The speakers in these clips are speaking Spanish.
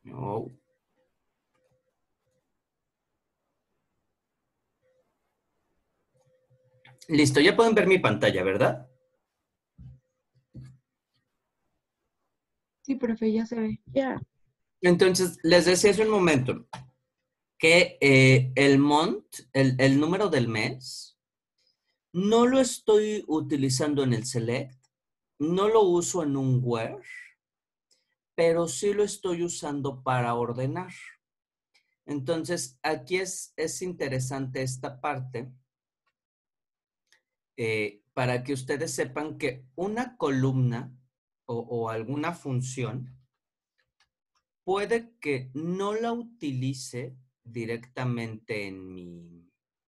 Oh. Listo, ya pueden ver mi pantalla, ¿verdad? Sí, profe, ya se ve. Ya. Entonces, les decía hace un momento que el número del mes, no lo estoy utilizando en el select, no lo uso en un where, pero sí lo estoy usando para ordenar. Entonces, aquí es interesante esta parte para que ustedes sepan que una columna o alguna función puede que no la utilice directamente en mi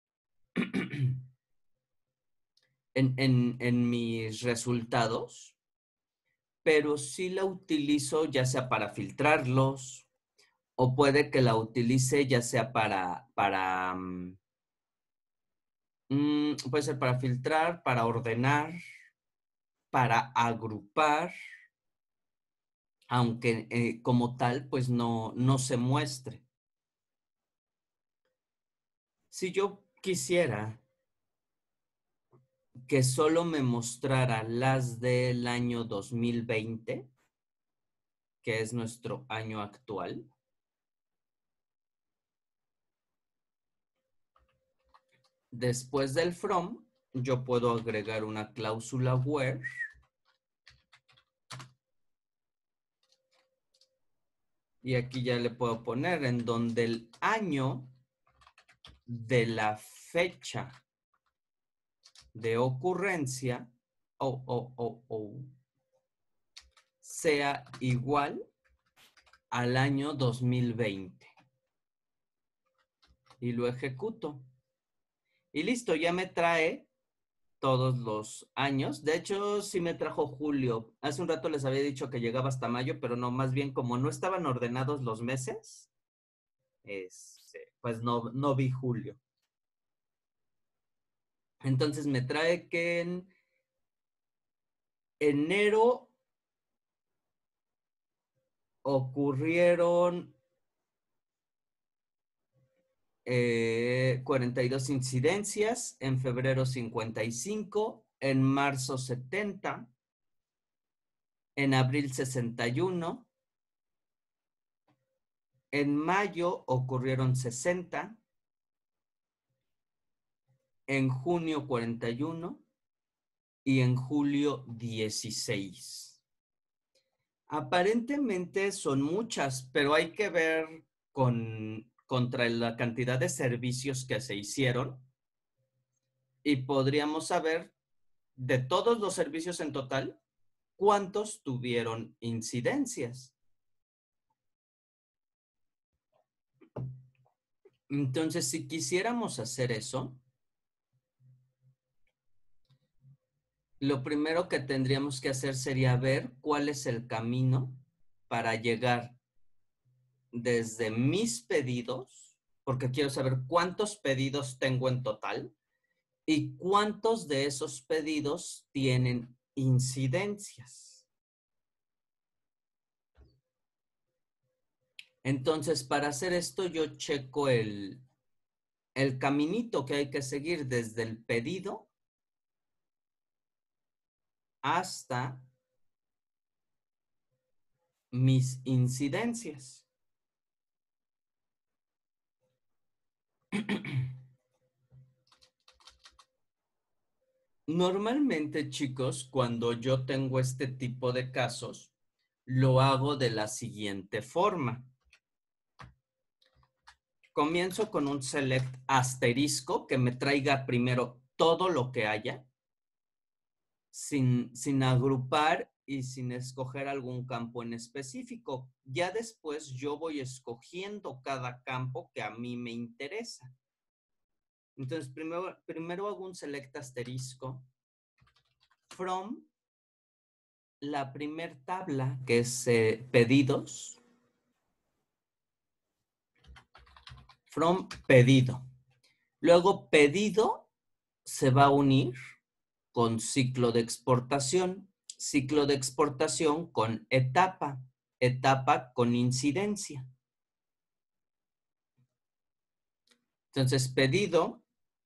en mis resultados, pero sí la utilizo ya sea para filtrarlos o puede que la utilice ya sea puede ser para filtrar, para ordenar, para agrupar, aunque como tal, pues no se muestre. Si yo quisiera que solo me mostrara las del año 2020, que es nuestro año actual, después del from, yo puedo agregar una cláusula where y aquí ya le puedo poner en donde el año de la fecha de ocurrencia sea igual al año 2020. Y lo ejecuto. Y listo, ya me trae todos los años. De hecho, sí me trajo julio. Hace un rato les había dicho que llegaba hasta mayo, pero no, más bien como no estaban ordenados los meses, pues no vi julio. Entonces me trae que en enero ocurrieron 42 incidencias, en febrero 55, en marzo 70, en abril 61, en mayo ocurrieron 60, en junio 41 y en julio 16. Aparentemente son muchas, pero hay que ver contra la cantidad de servicios que se hicieron y podríamos saber de todos los servicios en total cuántos tuvieron incidencias. Entonces, si quisiéramos hacer eso, lo primero que tendríamos que hacer sería ver cuál es el camino para llegar desde mis pedidos, porque quiero saber cuántos pedidos tengo en total y cuántos de esos pedidos tienen incidencias. Entonces, para hacer esto, yo checo el caminito que hay que seguir desde el pedido hasta mis incidencias. Normalmente, chicos, cuando yo tengo este tipo de casos, lo hago de la siguiente forma. Comienzo con un select asterisco que me traiga primero todo lo que haya, sin agrupar y sin escoger algún campo en específico. Ya después yo voy escogiendo cada campo que a mí me interesa. Entonces, primero hago un select asterisco from la primer tabla, que es pedidos, from pedido. Luego pedido se va a unir con ciclo de exportación con etapa. etapa con incidencia. Entonces, pedido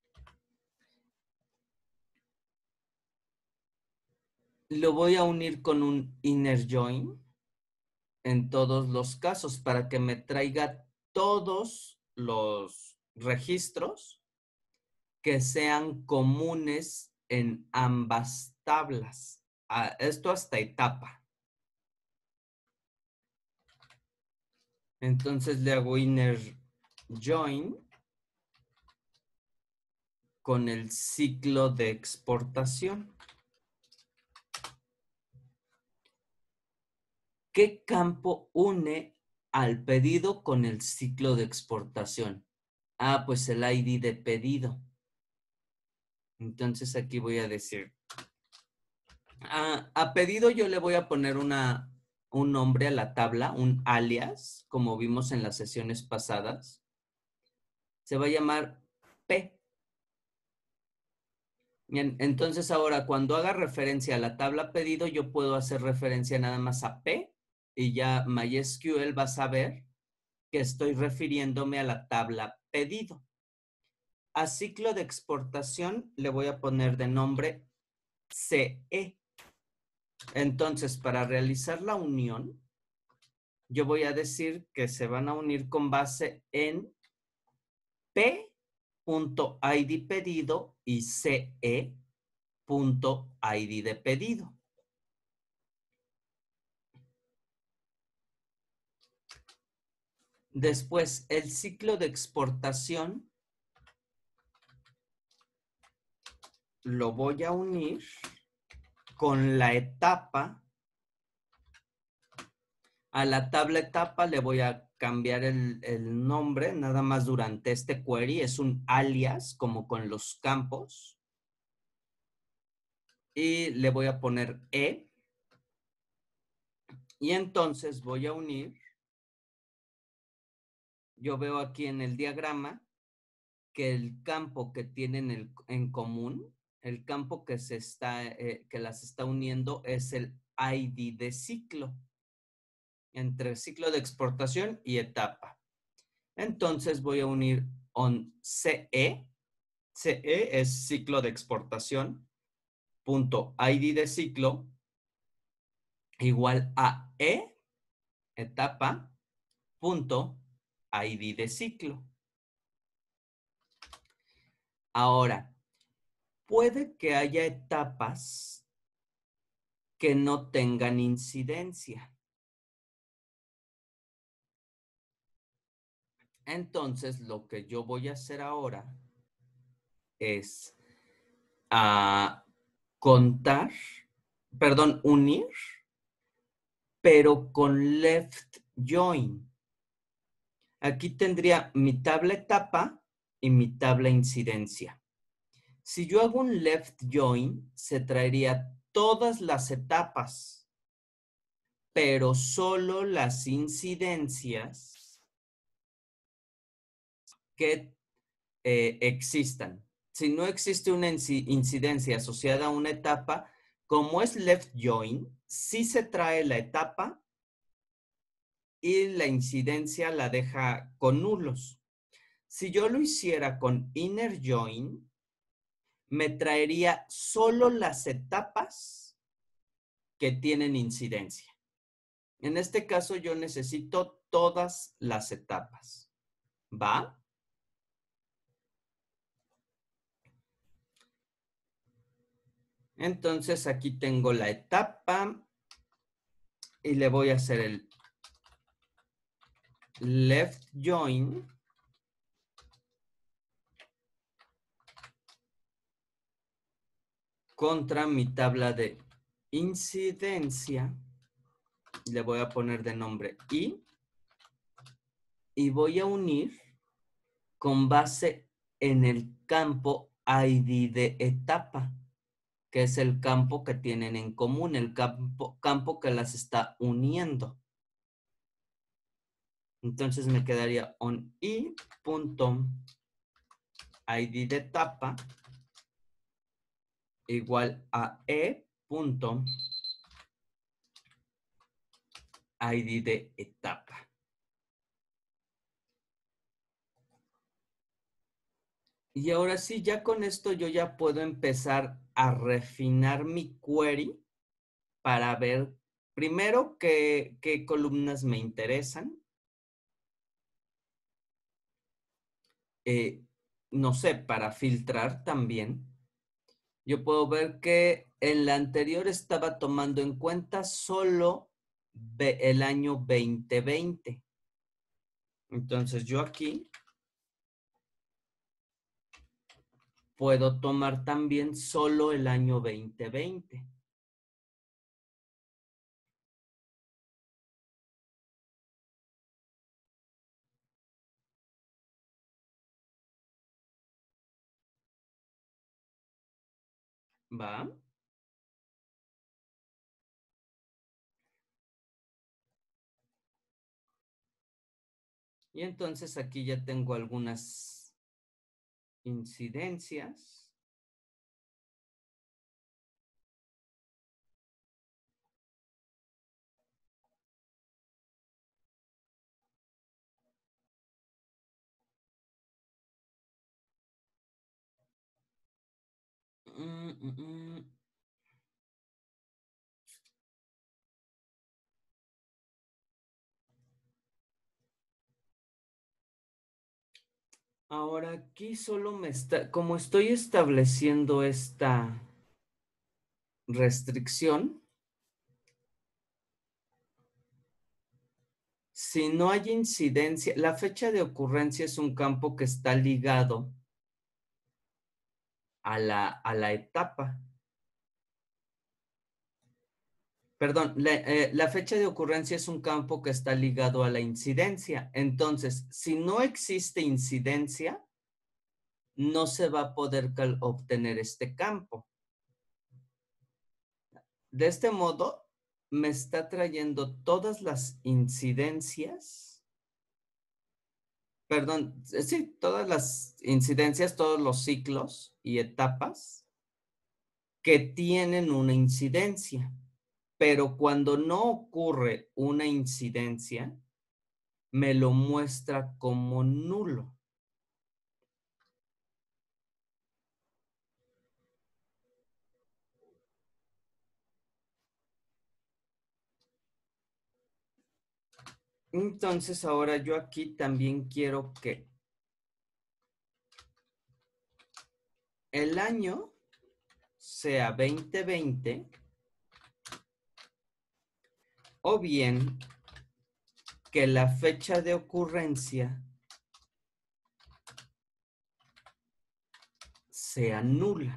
lo voy a unir con un inner join en todos los casos para que me traiga todos los registros que sean comunes en ambas tablas. Esto hasta etapa. Entonces le hago inner join con el ciclo de exportación. ¿Qué campo une al pedido con el ciclo de exportación? Pues el ID de pedido. Entonces aquí voy a decir, a pedido yo le voy a poner un nombre a la tabla, un alias, como vimos en las sesiones pasadas. Se va a llamar P. Bien, entonces ahora cuando haga referencia a la tabla pedido, yo puedo hacer referencia nada más a P y ya MySQL va a saber que estoy refiriéndome a la tabla pedido. A ciclo de exportación le voy a poner de nombre CE. Entonces, para realizar la unión, yo voy a decir que se van a unir con base en P.ID pedido y CE.ID de pedido. Después, el ciclo de exportación lo voy a unir con la etapa. A la tabla etapa le voy a cambiar el nombre, nada más durante este query. Es un alias, como con los campos. Y le voy a poner E. Y entonces voy a unir. Yo veo aquí en el diagrama que el campo que tienen en común, el campo que las está uniendo es el ID de ciclo, entre ciclo de exportación y etapa. Entonces voy a unir on CE. CE es ciclo de exportación, punto ID de ciclo, igual a E, etapa, punto ID de ciclo. Ahora, puede que haya etapas que no tengan incidencia. Entonces, lo que yo voy a hacer ahora es unir, pero con left join. Aquí tendría mi tabla etapa y mi tabla incidencia. Si yo hago un left join, se traería todas las etapas, pero solo las incidencias que existan. Si no existe una incidencia asociada a una etapa, como es left join, sí se trae la etapa y la incidencia la deja con nulos. Si yo lo hiciera con inner join, me traería solo las etapas que tienen incidencia. En este caso yo necesito todas las etapas. ¿Va? Entonces aquí tengo la etapa y le voy a hacer el left join contra mi tabla de incidencia. Le voy a poner de nombre I y voy a unir con base en el campo ID de etapa, que es el campo que tienen en común, el campo que las está uniendo. Entonces me quedaría on i.id de etapa igual a e.id ID de etapa. Y ahora sí, ya con esto yo ya puedo empezar a refinar mi query para ver primero qué columnas me interesan. No sé, para filtrar también. Yo puedo ver que en la anterior estaba tomando en cuenta solo el año 2020. Entonces yo aquí puedo tomar también solo el año 2020. ¿Va? Y entonces aquí ya tengo algunas incidencias. Ahora aquí solo me está, como estoy estableciendo esta restricción, si no hay incidencia, la fecha de ocurrencia es un campo que está ligado a la etapa. Perdón, la fecha de ocurrencia es un campo que está ligado a la incidencia. Entonces, si no existe incidencia, no se va a poder obtener este campo. De este modo, me está trayendo todas las incidencias, perdón, sí, todas las incidencias, todos los ciclos y etapas que tienen una incidencia. Pero cuando no ocurre una incidencia, me lo muestra como nulo. Entonces ahora yo aquí también quiero que el año sea 2020 o bien que la fecha de ocurrencia sea nula.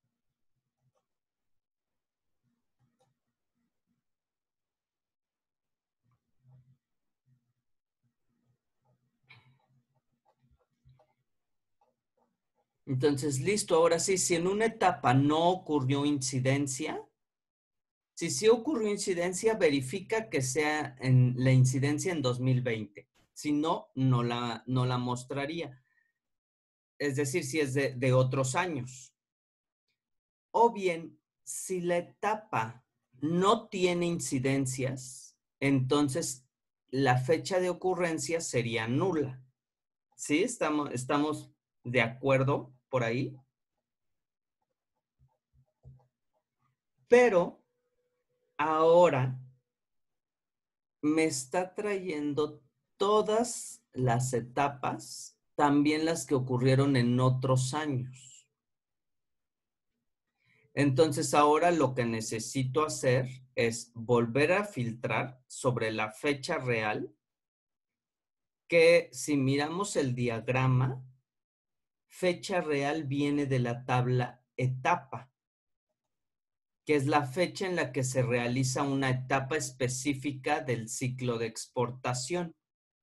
Entonces, listo, ahora sí, si en una etapa no ocurrió incidencia, si sí ocurrió incidencia, verifica que sea en la incidencia en 2020. Si no, no la mostraría. Es decir, si es de otros años. O bien, si la etapa no tiene incidencias, entonces la fecha de ocurrencia sería nula. ¿Sí? ¿Estamos de acuerdo por ahí? Pero ahora me está trayendo todas las etapas, también las que ocurrieron en otros años. Entonces ahora lo que necesito hacer es volver a filtrar sobre la fecha real, que si miramos el diagrama, fecha real viene de la tabla etapa, que es la fecha en la que se realiza una etapa específica del ciclo de exportación.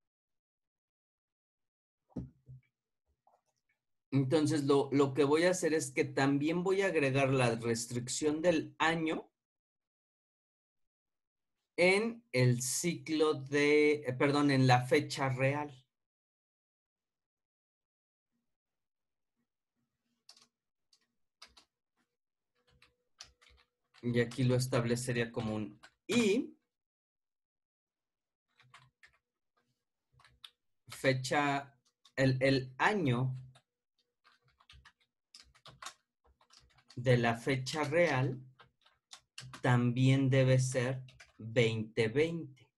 Entonces, lo que voy a hacer es que también voy a agregar la restricción del año en el ciclo de, perdón, en la fecha real. Y aquí lo establecería como un I. fecha, el año de la fecha real también debe ser 2020.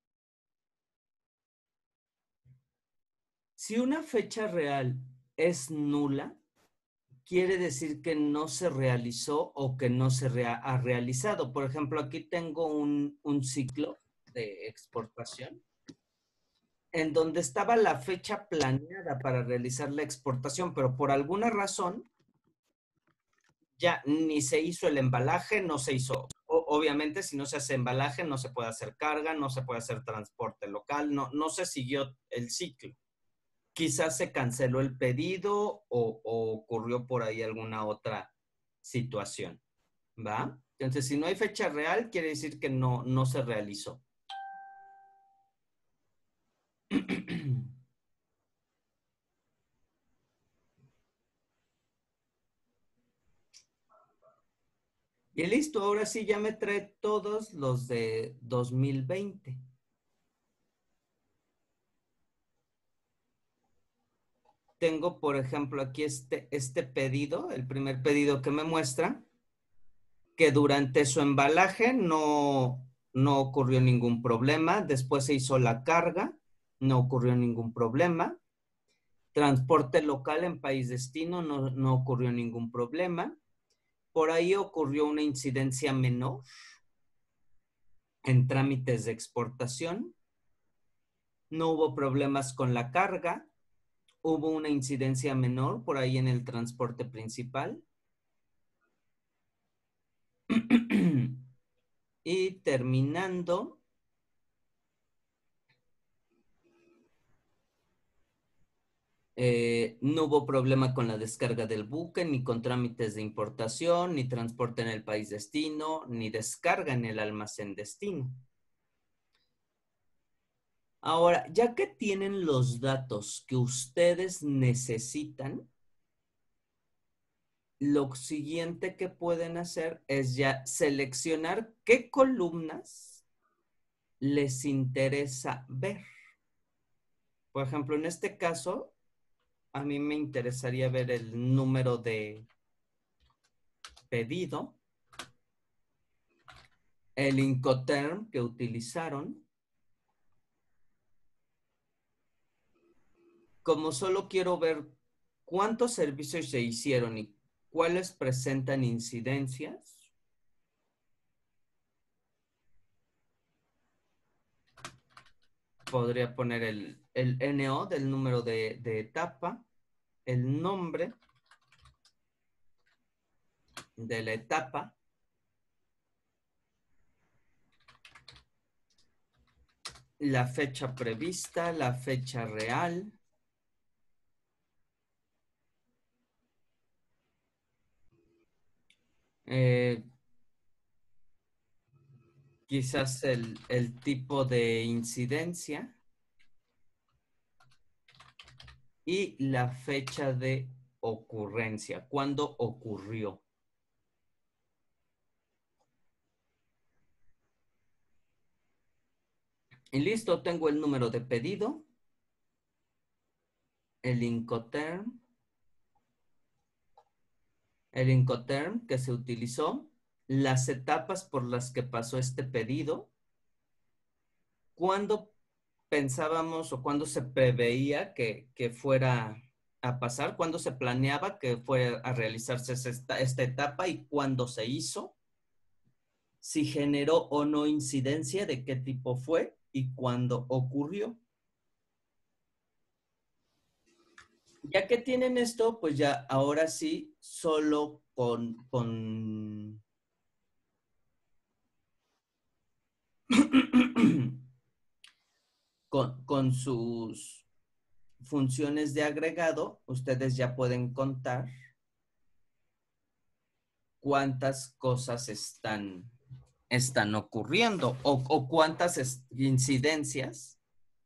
Si una fecha real es nula, quiere decir que no se realizó o que no se ha realizado. Por ejemplo, aquí tengo un ciclo de exportación en donde estaba la fecha planeada para realizar la exportación, pero por alguna razón ya ni se hizo el embalaje, no se hizo. Obviamente, si no se hace embalaje, no se puede hacer carga, no se puede hacer transporte local, no se siguió el ciclo. Quizás se canceló el pedido o ocurrió por ahí alguna otra situación, ¿va? Entonces, si no hay fecha real, quiere decir que no se realizó. Y listo, ahora sí ya me trae todos los de 2020. Tengo, por ejemplo, aquí este pedido, el primer pedido que me muestra, que durante su embalaje no ocurrió ningún problema. Después se hizo la carga, no ocurrió ningún problema. Transporte local en país destino, no ocurrió ningún problema. Por ahí ocurrió una incidencia menor en trámites de exportación. No hubo problemas con la carga. Hubo una incidencia menor por ahí en el transporte principal. Y terminando, no hubo problema con la descarga del buque, ni con trámites de importación, ni transporte en el país destino, ni descarga en el almacén destino. Ahora, ya que tienen los datos que ustedes necesitan, lo siguiente que pueden hacer es ya seleccionar qué columnas les interesa ver. Por ejemplo, en este caso, a mí me interesaría ver el número de pedido, el Incoterm que utilizaron. Como solo quiero ver cuántos servicios se hicieron y cuáles presentan incidencias, podría poner el NO del número de etapa, el nombre de la etapa, la fecha prevista, la fecha real, quizás el tipo de incidencia y la fecha de ocurrencia, cuándo ocurrió. Y listo, tengo el número de pedido, el Incoterm que se utilizó, las etapas por las que pasó este pedido, cuándo pensábamos o cuándo se preveía que fuera a pasar, cuándo se planeaba que fuera a realizarse esta etapa y cuándo se hizo, si generó o no incidencia, de qué tipo fue y cuándo ocurrió. Ya que tienen esto, pues ya ahora sí, solo con sus funciones de agregado, ustedes ya pueden contar cuántas cosas están ocurriendo o cuántas incidencias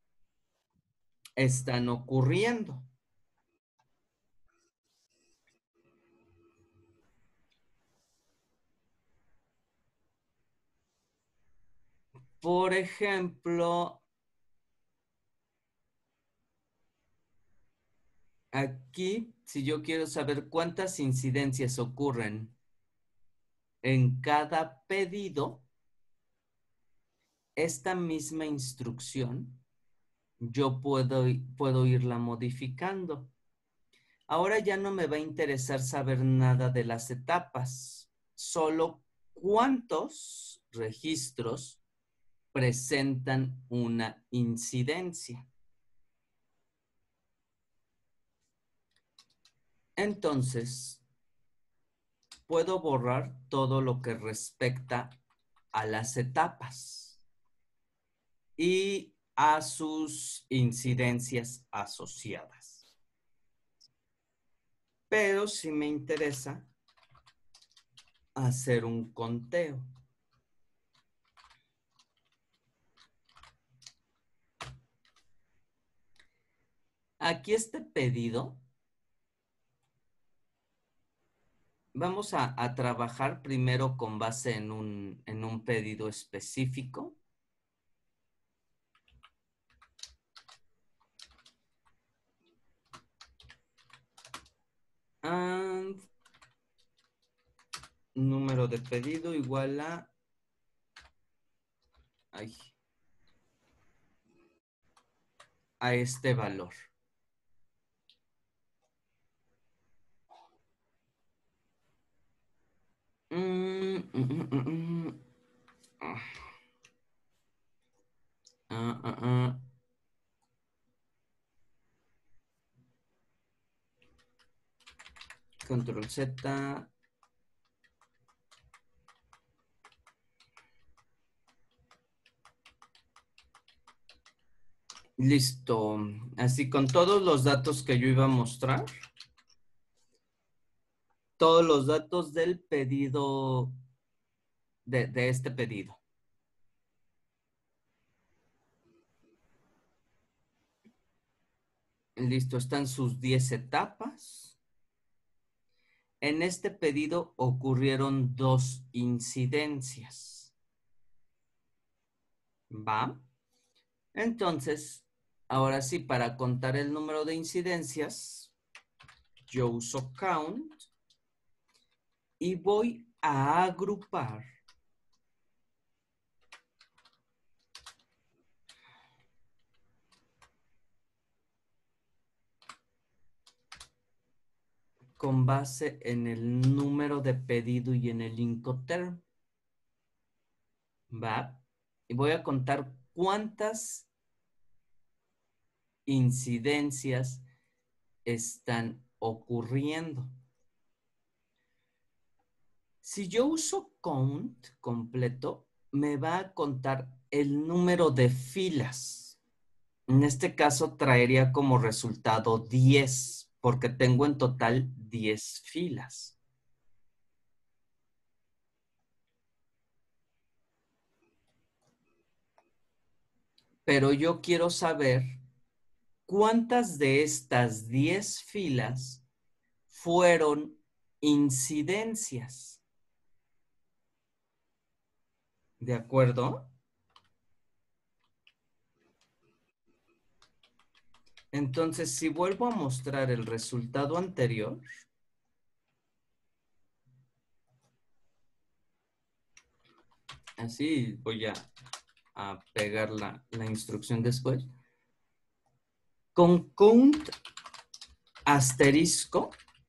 están ocurriendo. Por ejemplo, Aquí, si yo quiero saber cuántas incidencias ocurren en cada pedido, esta misma instrucción yo puedo irla modificando. Ahora ya no me va a interesar saber nada de las etapas, solo cuántos registros presentan una incidencia. Entonces, puedo borrar todo lo que respecta a las etapas y a sus incidencias asociadas. Pero sí me interesa hacer un conteo. Aquí este pedido, vamos a trabajar primero con base en un pedido específico. And número de pedido igual a... a este valor. Control Z. Listo. Así con todos los datos que yo iba a mostrar. Todos los datos del pedido, de este pedido. Listo, están sus 10 etapas. En este pedido ocurrieron 2 incidencias. ¿Va? Entonces, ahora sí, para contar el número de incidencias, yo uso count y voy a agrupar con base en el número de pedido y en el Incoterm. ¿Va? Y voy a contar cuántas incidencias están ocurriendo. Si yo uso count completo, me va a contar el número de filas. En este caso traería como resultado 10, porque tengo en total 10 filas. Pero yo quiero saber cuántas de estas 10 filas fueron incidencias. ¿De acuerdo? Entonces, si vuelvo a mostrar el resultado anterior, así voy a pegar la instrucción después. Con count asterisco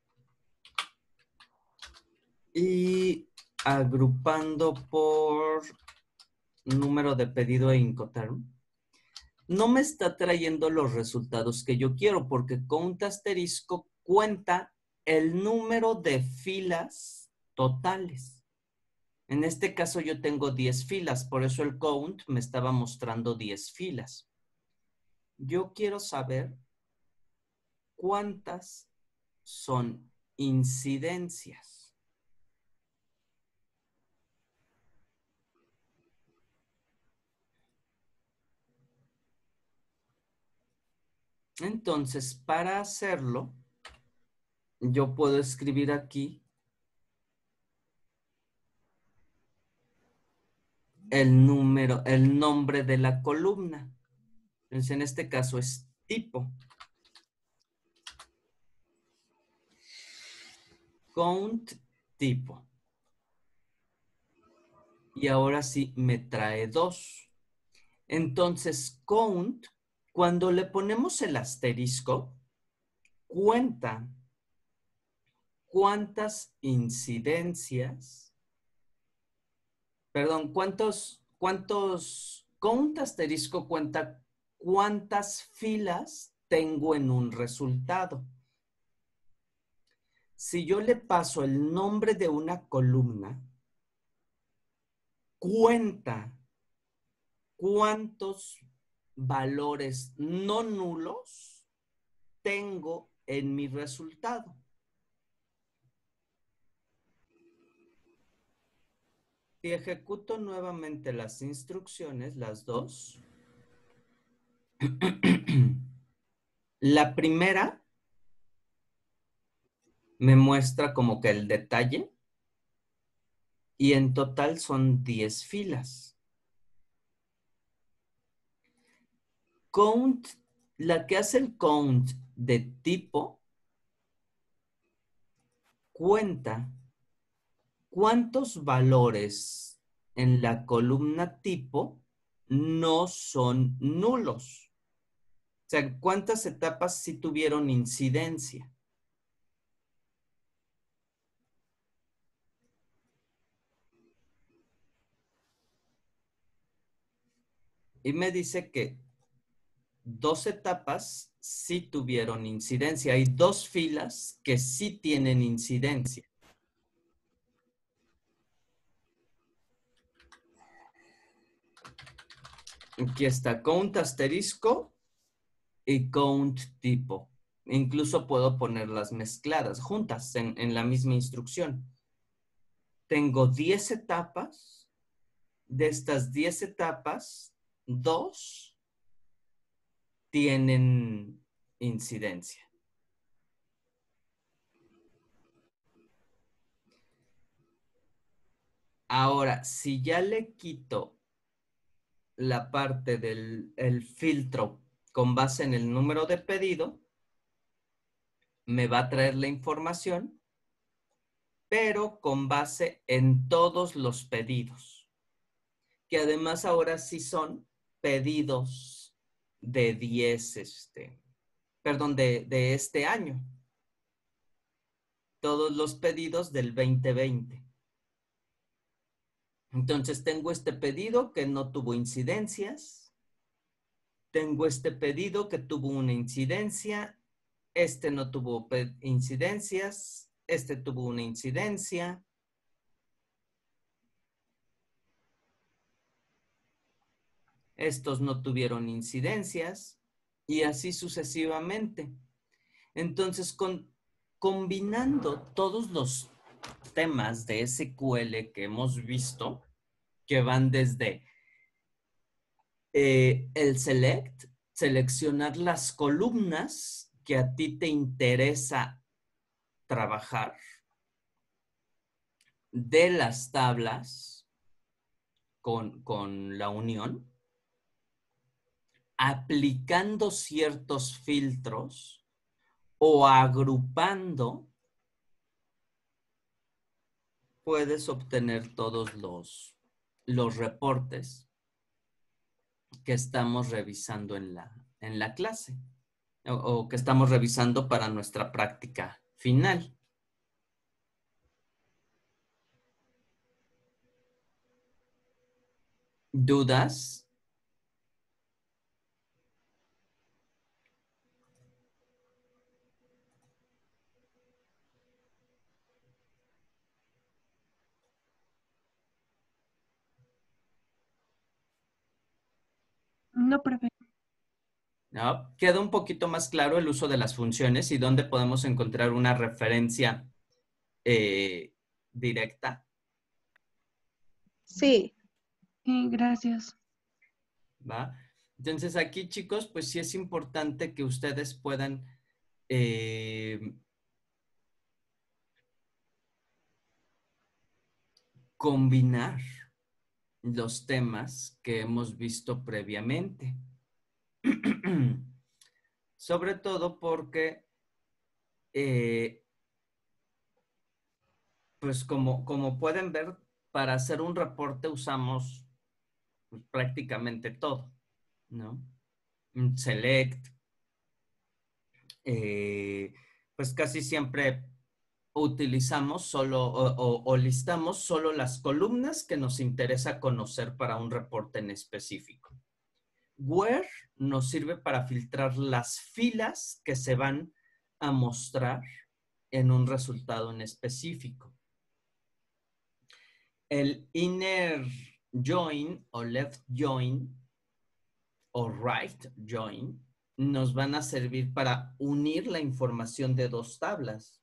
y agrupando por número de pedido e Incoterm, no me está trayendo los resultados que yo quiero porque count asterisco cuenta el número de filas totales. En este caso yo tengo 10 filas, por eso el count me estaba mostrando 10 filas. Yo quiero saber cuántas son incidencias. Entonces, para hacerlo, yo puedo escribir aquí el nombre de la columna. Entonces, en este caso es tipo. count tipo. Y ahora sí me trae 2. Entonces, count, cuando le ponemos el asterisco, cuenta cuántas incidencias, perdón, count asterisco cuenta cuántas filas tengo en un resultado. Si yo le paso el nombre de una columna, cuenta cuántos valores no nulos tengo en mi resultado. Si ejecuto nuevamente las instrucciones, las dos, la primera me muestra como que el detalle y en total son 10 filas. Count, la que hace el count de tipo, cuenta cuántos valores en la columna tipo no son nulos. O sea, cuántas etapas sí tuvieron incidencia. Y me dice que 2 etapas sí tuvieron incidencia. Hay 2 filas que sí tienen incidencia. Aquí está count asterisco y count tipo. Incluso puedo ponerlas mezcladas, juntas, en la misma instrucción. Tengo 10 etapas. De estas 10 etapas, 2 tienen incidencia. Ahora, si ya le quito la parte del filtro con base en el número de pedido, me va a traer la información, pero con base en todos los pedidos, que además ahora sí son pedidos de 10, perdón, de este año. Todos los pedidos del 2020. Entonces tengo este pedido que no tuvo incidencias. Tengo este pedido que tuvo una incidencia. Este no tuvo incidencias. Este tuvo una incidencia. Estos no tuvieron incidencias. Y así sucesivamente. Entonces, combinando todos los temas de SQL que hemos visto, que van desde el select, seleccionar las columnas que a ti te interesa trabajar, de las tablas con la unión, aplicando ciertos filtros o agrupando, puedes obtener todos los reportes que estamos revisando en la clase o que estamos revisando para nuestra práctica final. ¿Dudas? No, profe. ¿No? Queda un poquito más claro el uso de las funciones y dónde podemos encontrar una referencia directa. Sí. Gracias. ¿Va? Entonces aquí, chicos, pues sí es importante que ustedes puedan combinar los temas que hemos visto previamente. Sobre todo porque pues como pueden ver, para hacer un reporte usamos pues, prácticamente todo, ¿no? Un select, pues casi siempre utilizamos solo o listamos solo las columnas que nos interesa conocer para un reporte en específico. Where nos sirve para filtrar las filas que se van a mostrar en un resultado en específico. El inner join o left join o right join nos van a servir para unir la información de dos tablas.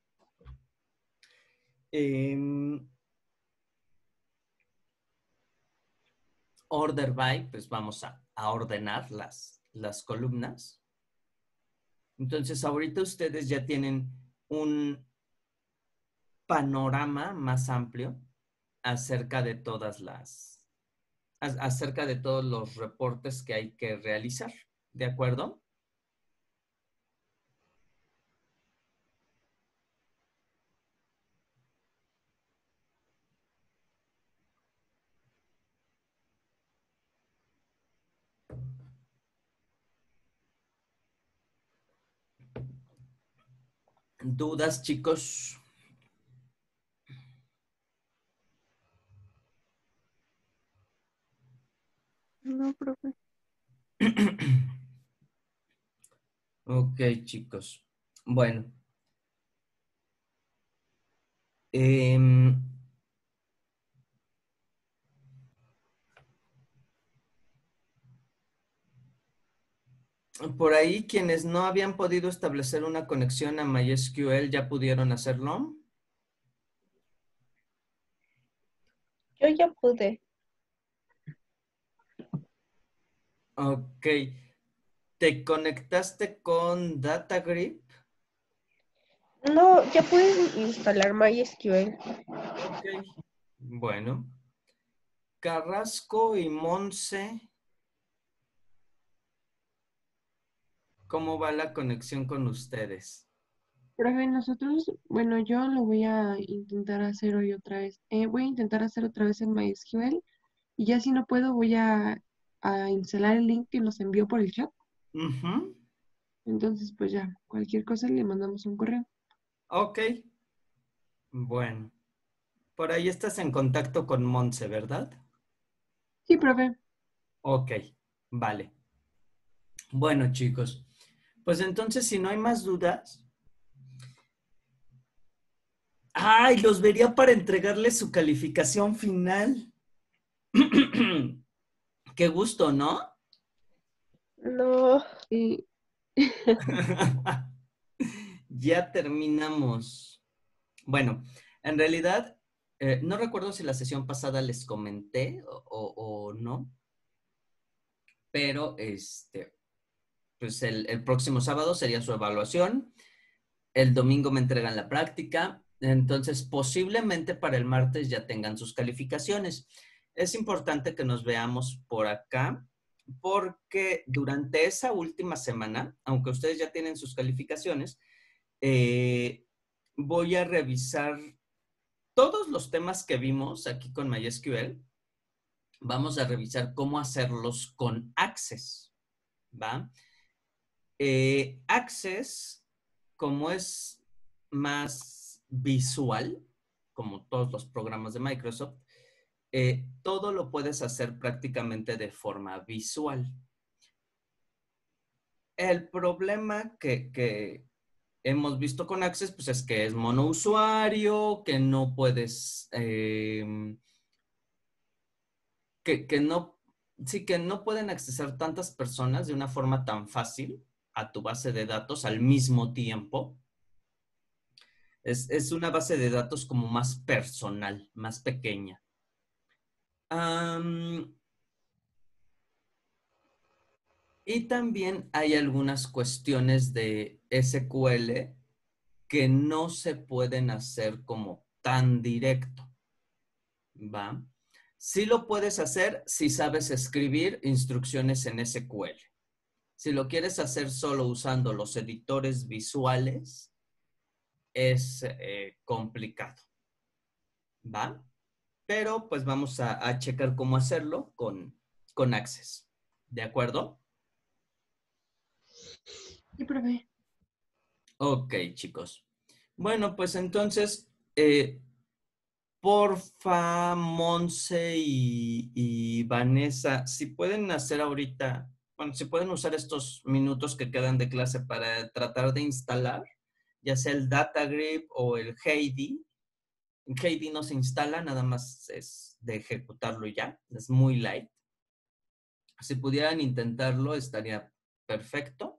Order by, pues vamos a ordenar las columnas. Entonces, ahorita ustedes ya tienen un panorama más amplio acerca de acerca de todos los reportes que hay que realizar. ¿De acuerdo? ¿Dudas, chicos? No, profe. Ok, chicos. Bueno. Eh, por ahí, quienes no habían podido establecer una conexión a MySQL, ¿ya pudieron hacerlo? Yo ya pude. Ok. ¿Te conectaste con DataGrip? No, ya pude instalar MySQL. Ok. Bueno. Carrasco y Monse, ¿cómo va la conexión con ustedes? Profe, nosotros, bueno, yo lo voy a intentar hacer hoy otra vez. Voy a intentar hacer otra vez en MySQL y ya si no puedo voy a instalar el link que nos envió por el chat. Ujú. Entonces, pues ya, cualquier cosa le mandamos un correo. Ok. Bueno. Por ahí estás en contacto con Monse, ¿verdad? Sí, profe. Ok. Vale. Bueno, chicos. Pues entonces, si no hay más dudas. ¡Ay! Los vería para entregarles su calificación final. Qué gusto, ¿no? No, Sí. Ya terminamos. Bueno, en realidad, no recuerdo si la sesión pasada les comenté o no, pero pues el próximo sábado sería su evaluación. El domingo me entregan la práctica. Entonces, posiblemente para el martes ya tengan sus calificaciones. Es importante que nos veamos por acá porque durante esa última semana, aunque ustedes ya tienen sus calificaciones, voy a revisar todos los temas que vimos aquí con MySQL. Vamos a revisar cómo hacerlos con Access, ¿va? Access, como es más visual, como todos los programas de Microsoft, todo lo puedes hacer prácticamente de forma visual. El problema que hemos visto con Access, pues es que es monousuario, que no puedes, que no, sí, que no pueden accesar tantas personas de una forma tan fácil a tu base de datos al mismo tiempo. Es una base de datos como más personal, más pequeña. Y también hay algunas cuestiones de SQL que no se pueden hacer como tan directo, ¿va? Sí lo puedes hacer si sabes escribir instrucciones en SQL. Si lo quieres hacer solo usando los editores visuales, es complicado, ¿va? Pero pues vamos a checar cómo hacerlo con Access. ¿De acuerdo? Sí, profe. Ok, chicos. Bueno, pues entonces, porfa, Monse y Vanessa, si pueden hacer ahorita, bueno, si pueden usar estos minutos que quedan de clase para tratar de instalar, ya sea el DataGrip o el Heidi. Heidi no se instala, nada más es de ejecutarlo y ya, es muy light. Si pudieran intentarlo, estaría perfecto.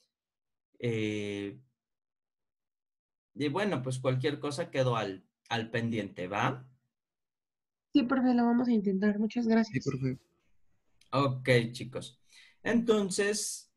Y bueno, pues cualquier cosa quedó al pendiente, ¿va? Sí, profe, lo vamos a intentar. Muchas Sí, gracias. profe. Ok, chicos. Entonces,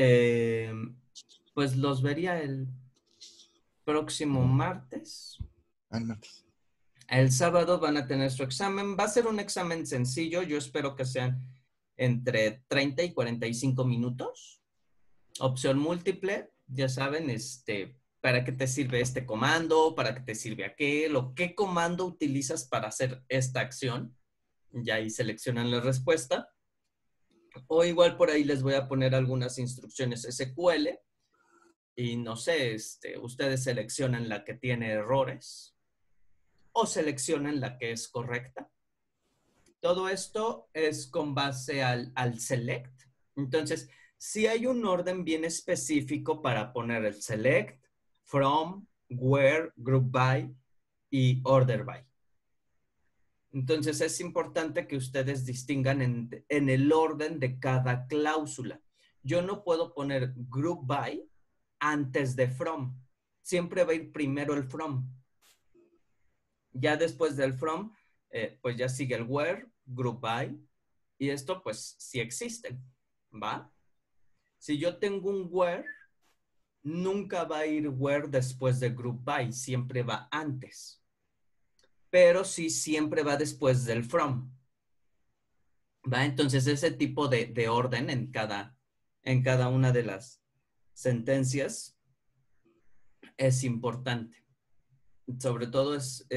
pues los vería el próximo martes. Al martes. El sábado van a tener su examen. Va a ser un examen sencillo. Yo espero que sean entre 30 y 45 minutos. Opción múltiple, ya saben, para qué te sirve este comando, para qué te sirve aquel, o qué comando utilizas para hacer esta acción. Ya ahí seleccionan la respuesta. O igual por ahí les voy a poner algunas instrucciones SQL y no sé, ustedes seleccionan la que tiene errores o seleccionan la que es correcta. Todo esto es con base al select. Entonces, si hay un orden bien específico para poner el select, from, where, group by y order by. Entonces, es importante que ustedes distingan en el orden de cada cláusula. Yo no puedo poner group by antes de from. Siempre va a ir primero el from. Ya después del from, pues ya sigue el where, group by, y esto pues sí existen, ¿va? Si yo tengo un where, nunca va a ir where después de group by, siempre va antes. Pero sí siempre va después del from, ¿va? Entonces ese tipo de orden en cada una de las sentencias es importante. Sobre todo es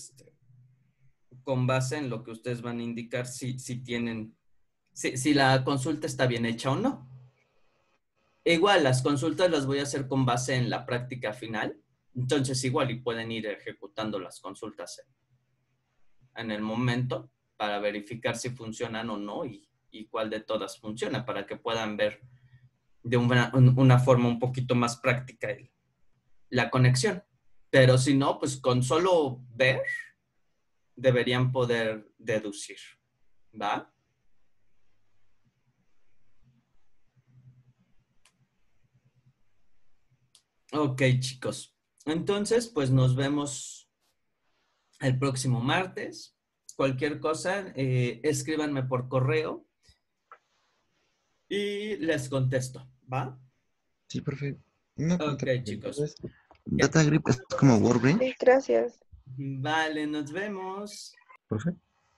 con base en lo que ustedes van a indicar si tienen, si la consulta está bien hecha o no. Igual, las consultas las voy a hacer con base en la práctica final. Entonces, igual, y pueden ir ejecutando las consultas en el momento para verificar si funcionan o no y cuál de todas funciona, para que puedan ver de una forma un poquito más práctica la conexión. Pero si no, pues con solo ver, deberían poder deducir. ¿Va? Ok, chicos. Entonces, pues nos vemos el próximo martes. Cualquier cosa, escríbanme por correo y les contesto, ¿va? Sí, profe. Una Ok, pregunta, profe. chicos. Entonces, ¿Qué? DataGrip es como WordBranch, Sí, gracias. Vale, nos vemos. profe.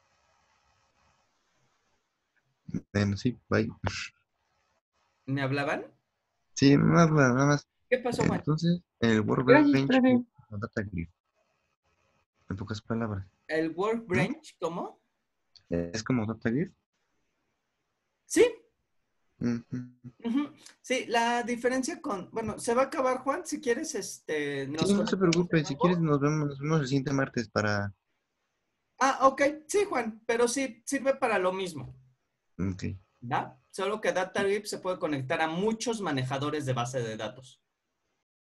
Bueno, sí, bye. ¿Me hablaban? Sí, nada más. ¿Qué pasó, Juan? Entonces, el Gracias, WordBranch es profe. como DataGrip, en pocas palabras, ¿El ¿no? Workbench? ¿Cómo? Es como DataGrip. Sí. Ujú. Ujú. Sí, la diferencia bueno, se va a acabar, Juan. Si quieres, nos Sí, no se conectamos de preocupe. Si quieres, nuevo. nos vemos el siguiente martes para... Ah, ok. Sí, Juan, pero sí sirve para lo mismo. Ok. ¿Va? Solo que DataGrip se puede conectar a muchos manejadores de base de datos.